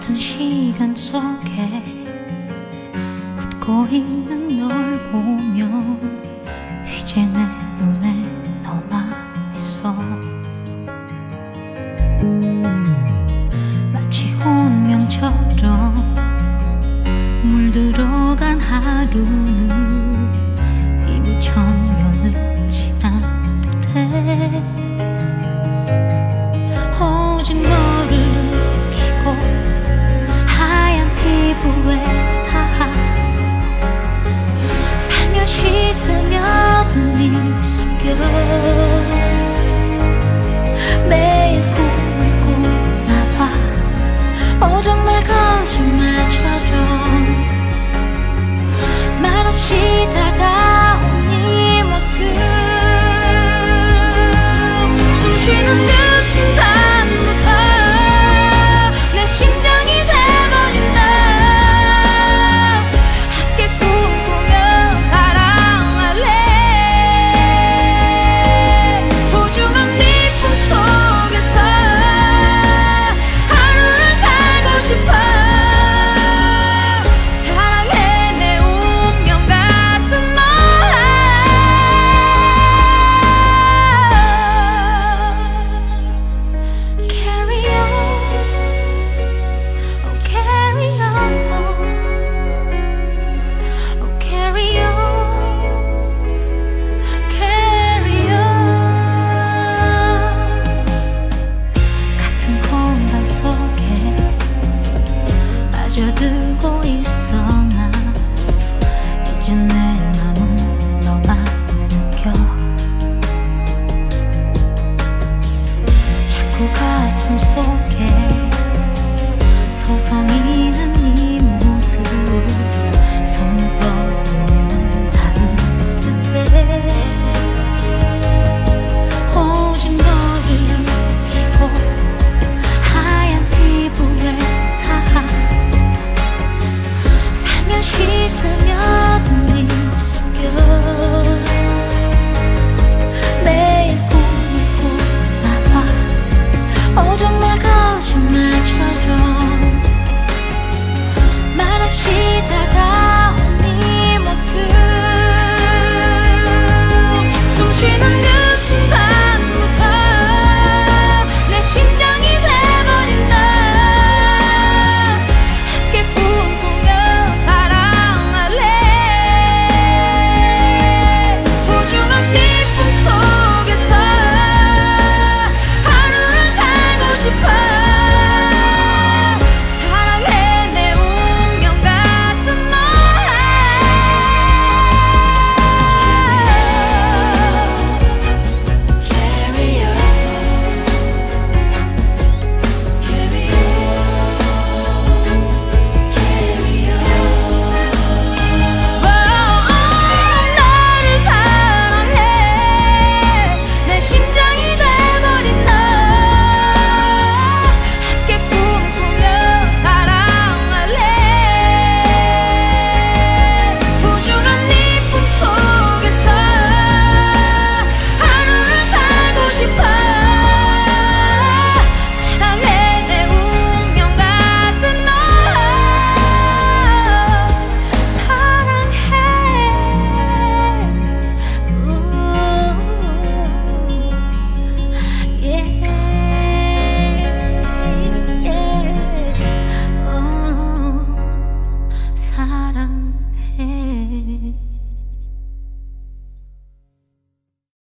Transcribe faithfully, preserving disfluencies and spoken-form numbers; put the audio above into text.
같은 시간 속에 웃고 있는 널 보면 이제 내 눈에 너만 있어. 마치 운명처럼 물들어간 하루는 이미 천년은 지난 듯해. 오직 너를 느끼고 하얀 피부에 닿아 살며시 스며든 네 숨결. 매일 꿈을 꾸나봐. 오 정말 거짓말처럼 말없이 다가온 네 모습. 숨쉬는 그 순간부터 내 심장이 돼버린다. 함께 꿈꾸며 사랑할래. 소중한 네 품속에서 하루를 살고 싶어. 사랑해 내 운명 같은 너. Carry on, oh carry on, oh carry on, carry on. 같은 공간 속에 빠져들고 있어 나. 이제 내 맘은 너만 느껴. 자꾸 가슴 속에 서성이